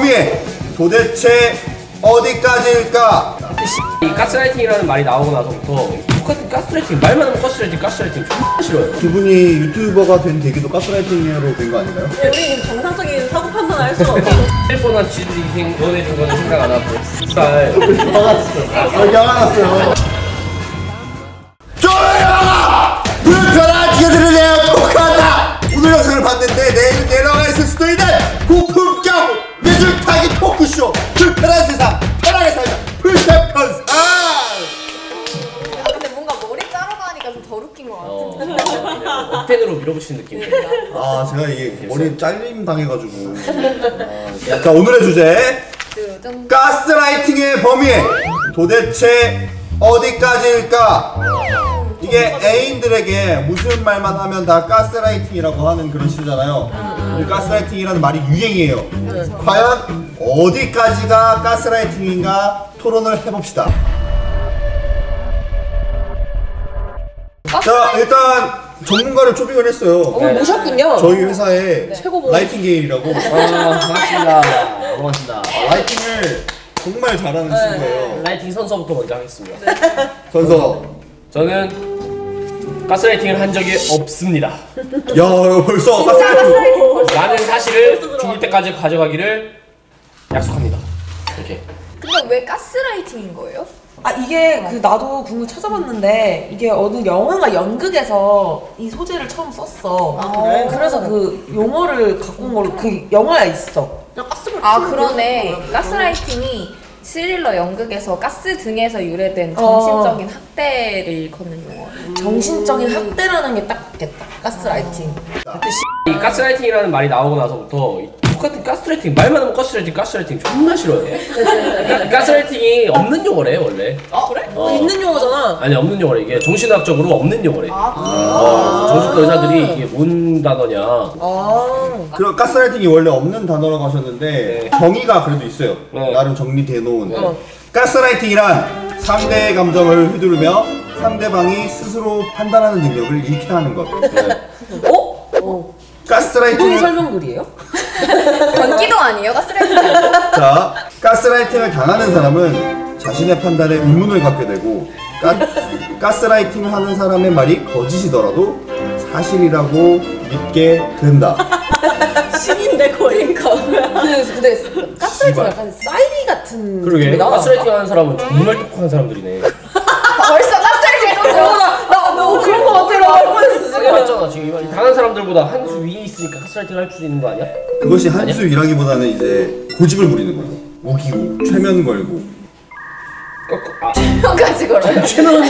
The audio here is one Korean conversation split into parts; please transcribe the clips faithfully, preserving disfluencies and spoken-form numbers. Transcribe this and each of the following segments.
범위에 도대체 어디까지일까? 이 가스라이팅이라는 말이 나오고 나서부터 똑같은 가스라이팅, 말만 하면 가스라이팅, 가스라이팅 존나 싫어요. 두 분이 유튜버가 된 계기도 가스라이팅으로 된 거 아닌가요? 네, 우리 정상적인 사고 판단을 할 수가 없어. 텔폰한 지들 인생 구원해준 거는 생각 안 하고 씨발 화가 났어. 여기 화가 났어요. 조용하! 불편한 지들을 내어 토크한다! 오늘 영상을 봤는데 내일 내려가 있을 수도 있는 고품격 매줄타기 토크쇼 불편한 세상 편하게 살자 불편편상! 근데 뭔가 머리 자르고 하니까 좀 덜 웃긴 것 같아. 어, 그냥 억텐으로 밀어붙이는 느낌. 아 제가 이게 머리 잘림 당해가지고. 아, 자 오늘의 주제 가스라이팅의 범위에 도대체 어디까지일까? 이게 애인들에게 무슨 말만 하면 다 가스라이팅이라고 하는 그런 시잖아요. 가스라이팅이라는 말이 유행이에요. 과연 어디까지가 가스라이팅인가 토론을 해봅시다. 자 일단 전문가를 초빙을 했어요. 어, 모셨군요. 저희 회사에 네. 최고 라이팅 게일이라고. 아 반갑습니다. 반갑습니다. 아, 라이팅을 정말 잘하는 네. 친구예요. 라이팅 선서부터 먼저 하겠습니다. 선서. 저는 가스라이팅을 한 적이 없습니다. 야 벌써 가스라이팅. 라는 사실을 죽을 때까지 가져가기를 약속합니다. 이렇게. 근데 왜 가스라이팅인 거예요? 아 이게 그 나도 궁금 찾아봤는데 이게 어느 영화가 연극에서 이 소재를 처음 썼어. 아, 그래? 그래서 그 용어를 갖고 온 걸로 그 영화에 있어. 아 그러네. 가스라이팅이 스릴러 연극에서 가스 등에서 유래된 정신적인 어. 학대를 일컫는 용어. 정신적인 학대라는 게 딱 맞겠다. 가스라이팅. 근데 이 가스라이팅이라는 말이 나오고 나서부터 똑같은 가스라이팅, 말만 하면 가스라이팅, 가스라이팅 존나 싫어해. 가, 가스라이팅이 없는 용어래 원래. 아 그래? 어. 있는 용어잖아. 아니 없는 용어래. 이게 정신학적으로 없는 용어래. 아 어, 정신과 의사들이 이게 뭔 단어냐. 아. 그럼 가스라이팅이 원래 없는 단어라고 하셨는데 네. 정의가 그래도 있어요. 네. 나름 정리돼 놓은. 네. 가스라이팅이란 상대의 감정을 휘두르며 상대방이 스스로 판단하는 능력을 잃게 하는 것. 네. 어? 어. 가스라이팅. 설명글이에요? 전기도 아니에요? 가스라이팅. 자, 가스라이팅을 당하는 사람은 자신의 판단에 의문을 갖게 되고 가, 가스라이팅을 하는 사람의 말이 거짓이더라도 사실이라고 믿게 된다. 신인데 거의. 근데 근데 가스라이팅 약간 사이비 같은. 그러게 느낌이다. 가스라이팅 하는 사람은 정말 똑똑한 사람들이네. 벌써 가스라이팅 좀 나뭐 그런 거 같아. 지금 했잖아 지금 당한 사람들보다 한 수 위에 있으니까 가스라이팅을 할 수 있는 거 아니야? 그것이 한수 위라기보다는 이제 고집을 부리는 거예요. 우기고 최면 걸고. 아, 최면까지 걸어요.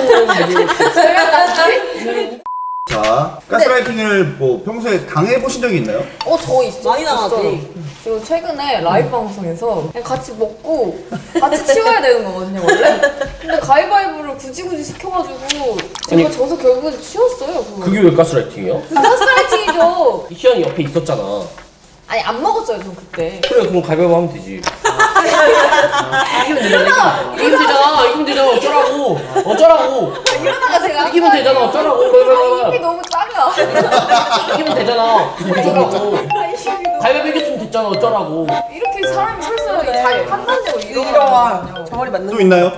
최면까지? 자, 가스라이팅을 뭐 평소에 당해 보신 적이 있나요? 어, 저 있어. 많이 나왔지. 지금 최근에 라이브 방송에서 그냥 같이 먹고 같이 치워야 되는 거거든요, 원래. 근데 가위바위보를 굳이 굳이 시켜가지고 제가 아니, 져서 결국에 치웠어요. 그거. 그게 왜 가스라이팅이야? 가스라이팅이죠. 희연이 옆에 있었잖아. 아니, 안 먹었어요, 전 그때. 그래 그럼 가위바위보 하면 되지. 이기면 되잖아. 이기면 되잖아. 이기면 되잖아. 어쩌라고. 어쩌라고. 이러다가 제가 이기면 되잖아. 어쩌라고. 아, 입이 너무 작아. 이기면 되잖아. 어쩌라고. 아, 입이 너무 가위바위보 이겼으면 됐잖아. 어쩌라고. 이렇게 사람이 설사하게 자기 판단되고 이러와. 이러거든요. 저 말이 맞는 또 거. 있나요?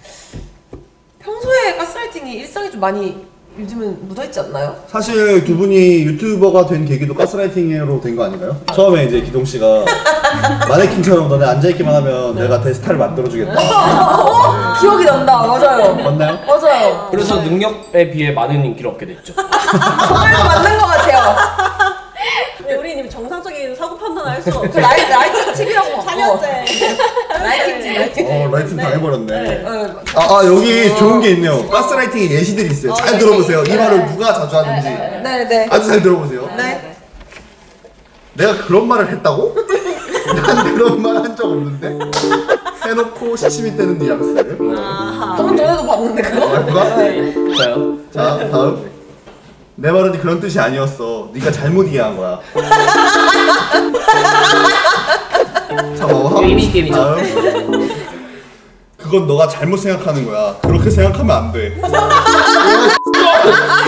평소에 가스라이팅이 일상에 좀 많이 요즘은 묻어있지 않나요? 사실 두 분이 유튜버가 된 계기도 가스라이팅으로 된 거 아닌가요? 처음에 이제 기동 씨가 마네킹처럼 너네 앉아있기만 하면 내가 대스타를 만들어주겠다. 어? 기억이 난다. 맞아요. 맞나요? 맞아요. 그래서 능력에 비해 많은 인기를 얻게 됐죠. 정말 맞는 것 같아요. 우리 님 정상적인 사고 판단을 할 수가 없어. 그 라이, 라이팅 팁이라고 사 년째. 라이팅 팁, 라이팅 어, 라이팅 당해버렸네. 어, 아, 아, 여기 좋은 게 있네요. 가스라이팅의 예시들이 있어요. 잘 들어보세요. 이 말을 누가 자주 하는지. 네네. 아주 잘 들어보세요. 네. 내가 그런 말을 했다고? 난 그런 말 한 적 없는데? 해놓고 시침이 떼는 뉘앙스. 방금 전에도 봤는데 그거? 아, 누가? 자요. 자, 다음. 내 말은 그런 뜻이 아니었어. 네가 잘못 이해한 거야. 자, 봐봐. 게임이 게임이죠. 다음. 그건 너가 잘못 생각하는 거야. 그렇게 생각하면 안 돼.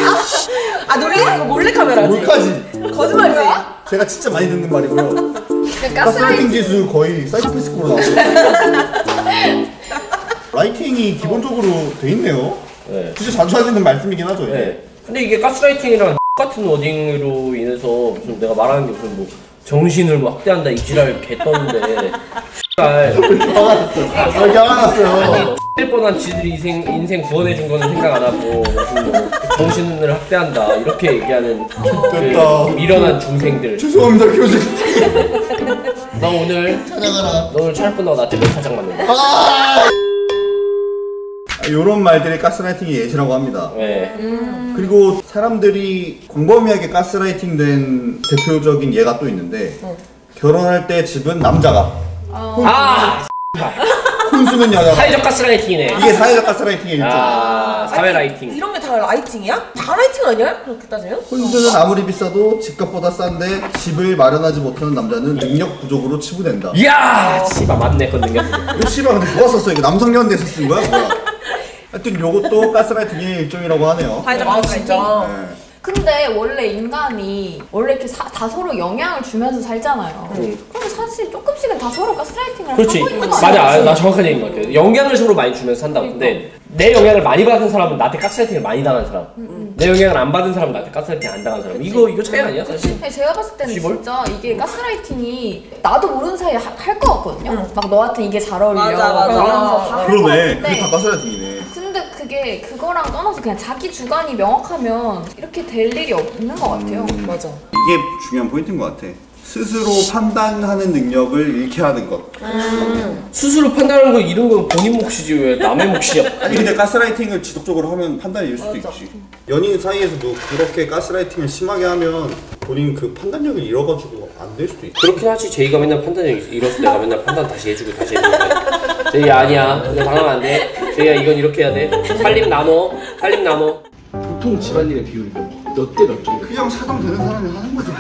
아 놀래? 이거 몰래 카메라지? 몰카지? 거짓말이지? 제가 진짜 많이 듣는 말이고요. 가스라이팅 지수 거의 사이코패스급으로 나오고. 라이팅이 기본적으로 돼 있네요. 네. 진짜 자주 하시는 말씀이긴 하죠. 이게. 네. 근데 이게 가스라이팅이랑 같은 워딩으로 인해서 무슨 내가 말하는 게 무슨 뭐 정신을 뭐 확대한다 이 지랄 개 떴는데 씨발 아, 야났어요. 될 뻔한 지들이 인생 인생 구원해준 거는 생각 안 하고 무슨 뭐 정신을 확대한다 이렇게 얘기하는 그 미련한 중생들. 죄송합니다, 교수님. 너 오늘 찾아가라. 너 오늘 촬영 끝나고 나한테 몇 타장 맞는다. 아! 이런 말들이 가스라이팅의 예시라고 합니다. 네. 음. 그리고 사람들이 광범위하게 가스라이팅 된 대표적인 예가 또 있는데 어. 결혼할 때 집은 남자가 아 혼수는 여자가 사회적 가스라이팅이네. 이게 사회적 가스라이팅의 일종. 아 사회 라이팅. 이런 게 다 라이팅이야? 다 라이팅 아니야? 그렇게 따지면? 혼수는 아무리 비싸도 집값보다 싼데 집을 마련하지 못하는 남자는 능력 부족으로 치부된다. 이야 씨발 맞네 그 능력. 이거 씨발 근데 누가 썼어? 이게 남성연대에서 쓴 거야? 뭐야? 하여튼 요것도 가스라이팅의 일종이라고 하네요. 사회적 아 가스라이팅. 진짜. 네. 근데 원래 인간이 원래 이렇게 사, 다 서로 영향을 주면서 살잖아요. 응. 그럼 사실 조금씩은 다 서로 가스라이팅을 그렇지. 하고 있는 거 맞아. 아니야? 나 정확하게 얘기한 것 같아. 영향을 서로 많이 주면서 산다. 근데 내 영향을 많이 받은 사람은 나한테 가스라이팅을 많이 당한 사람. 내 영향을 안 받은 사람은 나한테 가스라이팅 안 당한 사람. 이거 이거 차이 아니야 사실? 근데 제가 봤을 때는 시벌? 진짜 이게 가스라이팅이 나도 모르는 사이에 할 것 같거든요. 막 너한테 이게 잘 어울려. 맞아, 맞아. 그러면서 다 할 것 그러네. 그게 같은데. 다 가스라이팅이네. 근데 그게 그거랑 떠나서 그냥 자기 주관이 명확하면 이렇게 될 일이 없는 것 같아요. 맞아. 이게 중요한 포인트인 것 같아. 스스로 판단하는 능력을 잃게 하는 것. 스스로 판단하는 거 이런 건 본인 몫이지 왜 남의 몫이야? 아니 근데 가스라이팅을 지속적으로 하면 판단이 일 수도 있지. 연인 사이에서도 그렇게 가스라이팅을 심하게 하면 본인 그 판단력을 잃어가지고 안 될 수도 있고. 그렇긴 하지. 제이가 맨날 판단력 잃어서 내가 맨날 판단 다시 해주고 다시 해주고. 제이야 아니야. 이거 당하면 안 돼. 제이야 이건 이렇게 해야 돼. 살림 나눠. 살림 나눠. 보통 집안일의 비율이 몇 대 몇 정도? 그냥 사담되는 사람이 하는 거죠.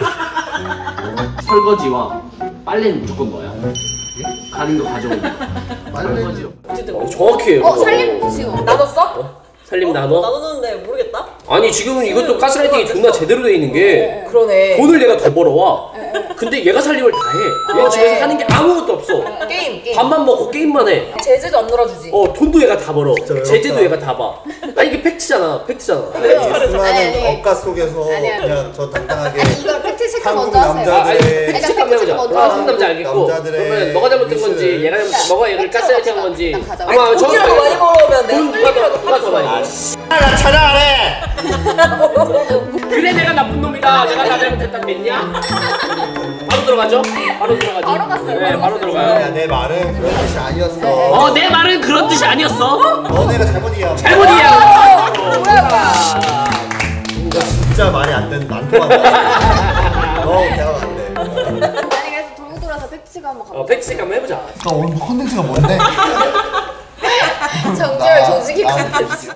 설거지와 빨래는 무조건 너야. 가는 거 가져오는 거. 설거지요. 어쨌든 어, 정확해. 어, 살림 지금 나눴어? 어? 살림 나눠? 나누는데 모르겠다. 아니 지금은 이것도 가스라이팅이 존나 제대로 돼 있는 게 그러네. 돈을 얘가 더 벌어와. 근데 얘가 살림을 다 해. 얘 집에서 하는 게 아무것도 없어. 게임 게임. 밥만 먹고 게임만 해. 제재도 안 놀아주지. 어 돈도 얘가 다 벌어. 진짜 제재도 외롭다. 얘가 다 봐. 아니 이게 팩트잖아. 팩트잖아. 수많은 아니, 아니. 억가 속에서 아니, 아니. 그냥 저 당당하게 이걸 팩트 체크 한국 먼저 하세요. 아, 아니, 남자들의 팩트 체크 한번 해보자. 먼저 아, 상남자 알겠고. 남자들의 그러면 너가 잘못된 건지, 미션을- 얘가 잘못, 너가 얘를 팩트가 가스라이팅 한 없어. 건지. 일단 가자. 아마 돈이라도 많이 벌어오면 내가 돈 누가 더, 누가 더 많이 벌어. 나 찾아가래! 그래 내가 나쁜 놈이다. 내가 다 잘못했다 됐냐? 바로 들어가죠? 바로 들어가죠? 바로 갔어요, 네, 바로 바로 야, 들어가요. 내 말은 그런 뜻이 아니었어. 어, 내 말은 그런 뜻이 아니었어. 너네가 잘못 이해한 거야. 잘못이야. 뭐야 뭐야. 이거 진짜 말이 안 되는 안 통한다. 어, 대화가 안 돼. 아니 그래서 돌고 돌아서 팩트 체크 한번 어, 가보자. 팩트 체크 한번 해보자. 나 오늘 컨텐츠가 뭔데? 정절 조직이 나- 컨텐츠.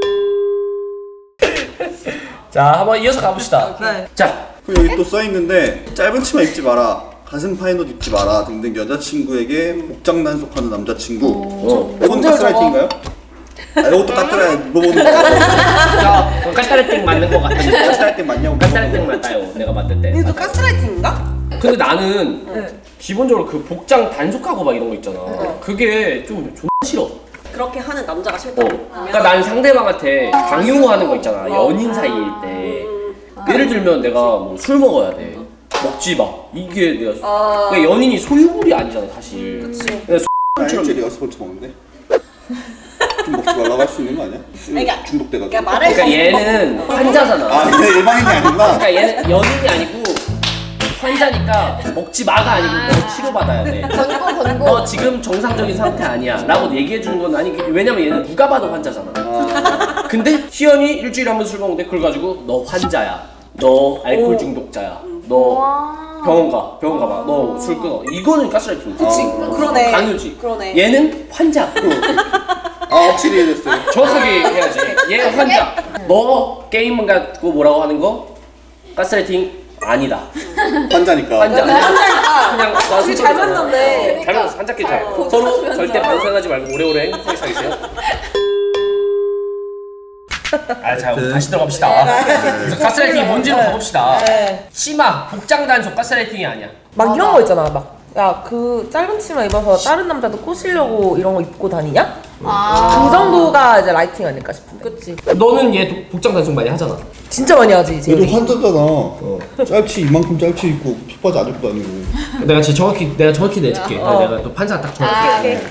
자, 한번 이어서 가봅시다. 네. 자, 그리고 여기 또 써있는데 짧은 치마 입지 마라, 가슴 파인 옷 입지 마라 등등 여자친구에게 목장난속하는 남자친구. 어. 이건 가스라이팅인가요? 아, 이것도 까트라이 물어보는 거. 자, 가스라이팅 맞는 것 같은데. 가스라이팅 맞냐고. 가스라이팅 맞아요. 내가 봤을 때. 이것도 가스라이팅인가? 근데 나는 네. 기본적으로 그 복장 단속하고 막 이런 거 있잖아. 그게 좀 존나 싫어. 그렇게 하는 남자가 싫다. 어. 그러니까 난 상대방한테 강요하는 거 있잖아. 연인 사이일 때. 예를 들면 내가 뭐 술 먹어야 돼. 먹지 마. 이게 내가 아. 그러니까 연인이 소유물이 아니잖아 사실. 그치. 나 일주일에 여섯 번 처먹는데? 좀 먹지 말라고 할 수 있는 거 아니야? 술 그러니까- 중독돼가지고. 그러니까 말을 그러니까 얘는 환자잖아. 아, 근데 일반인이 아니구나. 그러니까 얘는 연인이 아니고 환자니까 먹지 마가 아니고 너 치료받아야 돼. 건고 건고. 너 지금 정상적인 상태 아니야 라고 얘기해 주는 건 아니. 왜냐면 얘는 누가 봐도 환자잖아. 근데 희연이 일주일에 한 번 술 먹는데 그걸 가지고 너 환자야, 너 알코올 중독자야, 너 병원 가 병원 가봐, 너 술 끊어. 이거는 가스라이팅. 그치. 그러네. 강요지. 그러네. 얘는 환자. 아, 확실히 이해됐어요. 정확하게 해야지. 얘는 환자. 너 게임 갖고 뭐라고 하는 거 가스라이팅 아니다. 환자니까. 환자. 한자니까 그냥 나 둘이 잘 만났네. 잘 만났어. 환자끼리 잘. 어, 서로 보조하면서. 절대 방생하지 말고 오래오래 행복하게 사귀세요. 아, 자, 우리 다시 들어갑시다. 그래서 가스라이팅이 뭔지로 가봅시다. 네. 치마, 복장 단속 가스라이팅이 아니야. 막 이런 거 있잖아. 막 야 그 짧은 치마 입어서 다른 남자도 꼬시려고 이런 거 입고 다니냐? 아. 그 정도가 이제 라이팅 아닐까 싶은데. 그치. 너는 얘 도- 복장 단속 많이 하잖아. 진짜 많이 하지 얘도 제일이. 환자잖아. 어. 짧지 이만큼 짧지 입고 핏바지 안 입고 다니고. 내가 진짜 정확히 내가 정확히 내줄게. 어. 내가 또 판사 딱 정확히. 아, 오케이.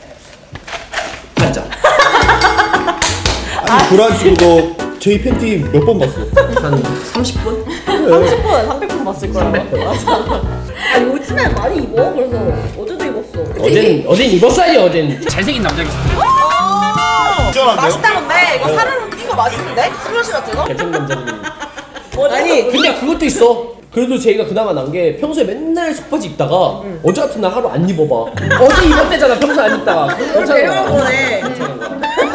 판자. 아니 그래가지고 너 제이 팬티 몇 번 봤어? 한 삼십 분? 삼십 분, 삼백 분 봤을 거야. 맞아. 아, 요즘에 많이 입어. 그래서 어제도 입었어. 어젠 어젠 입었어야지. 어젠 잘생긴 남자가 있어. 시원한데요? 맛있다는데 이거 사르르 낀거 맛있는데? 슬러시 같은 거? 괜찮은 남자들이. 아니 근데 그것도 있어. 그래도 제이가 그나마 난 게 평소에 맨날 속바지 입다가 어제 같은 날 하루 안 입어봐. 어제 입었대잖아. 평소 안 입다가. 괜찮은 거야. 거네. 괜찮은 거야.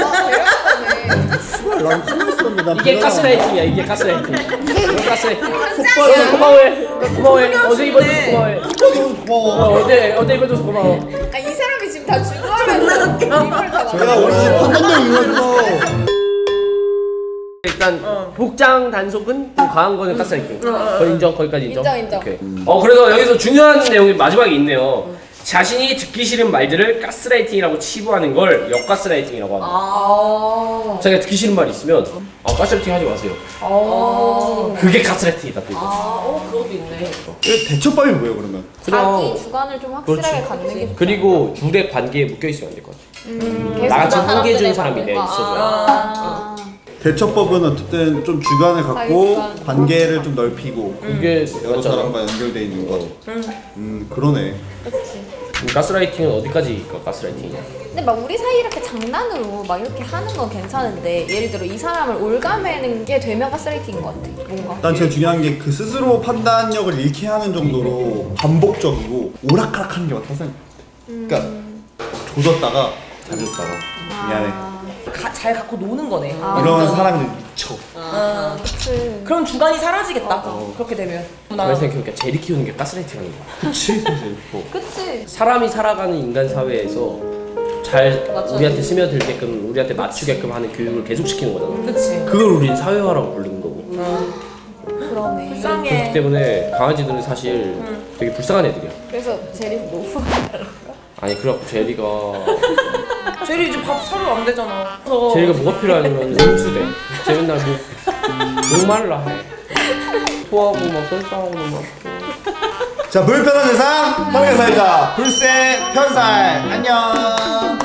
난 숨었었는데 난 이게 별로 가스라이팅이야. 이게 가스라이팅. 이게 가스라이팅. 어, 고마워해. 고마워해. 어제 입어줘서 고마워해. 안 고마워. 어, 어제 어제 입어줘서 고마워. 아, 이 사람이 지금 다 주도하면서 이걸 다 내가 우리 집 판단력 이뤘어. 일단 복장 단속은 좀 과한 거는 가스라이팅. 그건 인정. 거기까지 인정. 인정, 인정. 오케이. 어 그래서 여기서 중요한 내용이 마지막에 있네요. 자신이 듣기 싫은 말들을 가스라이팅이라고 치부하는 걸 역가스라이팅이라고 합니다. 아. 자기가 듣기 싫은 말이 있으면 아 가스라이팅 하지 마세요. 아. 그게 가스라이팅이다 또. 아, 어 그것도 있네. 대처법이 뭐예요 그러면? 자기 주관을 좀 확실하게 그렇지. 갖는 게 좋다. 그리고 둘의 관계에 묶여 있으면 안 될 것 같아. 음, 계속 나같이 그런 한계 준 사람들의 사람이 내 뭔가, 있어줘야. 아. 대처법은 어쨌든 좀 주관을 자기 갖고 주관. 관계를 좀 넓히고 그게 여러 맞잖아. 사람과 연결돼 있는 거. 음 그러네. 그치. 그럼 가스라이팅은 어디까지가 가스라이팅이냐? 근데 막 우리 사이 이렇게 장난으로 막 이렇게 하는 건 괜찮은데 예를 들어 이 사람을 올가매는 게 되면 가스라이팅인 것 같아. 뭔가. 일단 제일 중요한 게 그 스스로 판단력을 잃게 하는 정도로 반복적이고 오락가락하는 게 맞다고 생각해. 그러니까 조졌다가 잘해줬다가 미안해. 가, 잘 갖고 노는 거네. 아. 이러면 사람이 미쳐. 아. 그치. 그럼 주관이 사라지겠다. 그렇게 되면. 가만히 생각해보니까 제리 키우는 게 가스라이팅 하는 거야. 그치 사실. 뭐. 그치. 사람이 살아가는 인간 사회에서 잘 우리한테 스며들게끔 우리한테 맞추게끔 하는 교육을 계속 시키는 거잖아. 그치. 그걸 우린 사회화라고 부르는 거고. 그러네. 불쌍해. 그렇기 때문에 강아지들은 사실 되게 불쌍한 애들이야. 그래서 제리 노후. 아니 그래갖고 제리가 제리 이제 밥 사러 안 되잖아. 제리가 뭐가 필요하냐면 음수대. 쟤 맨날 뭐 목말라 해. 토하고 막 설사하고 막. 자 불편한 세상 편하게 살자. 불새 편살 안녕.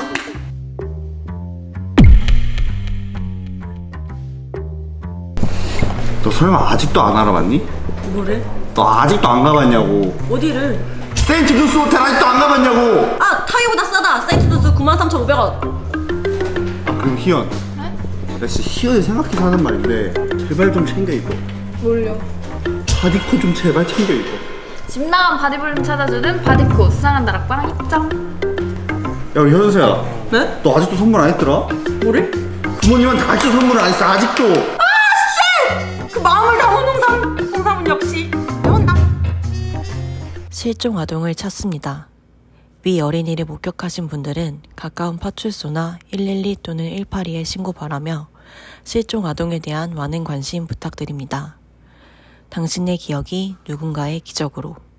너 설마 아직도 안 알아봤니? 뭐를? 너 아직도 안 가봤냐고. 어디를? 세인트 주스 호텔 아직도 안 가봤냐고. 아, 타이어보다 싸다. 세인트루스 구만 삼천오백 원. 아 그럼 희연. 나 진짜 희연이 생각해서 하는 말인데 제발 좀 챙겨 입어. 뭘요? 바디코 좀 제발 챙겨 입어. 집 나간 바디볼륨 찾아주는 바디코 수상한 다락방 입장. 야 우리 현수야. 네? 너 아직도 선물 안 했더라? 뭐를? 부모님한테 아직도 선물을 안 했어 아직도. 그 마음을 담은 홍삼. 홍삼은 역시 배운다. 실종 아동을 찾습니다. 위 어린이를 목격하신 분들은 가까운 파출소나 일일이 또는 일팔이에 신고 바라며 실종 아동에 대한 많은 관심 부탁드립니다. 당신의 기억이 누군가의 기적으로.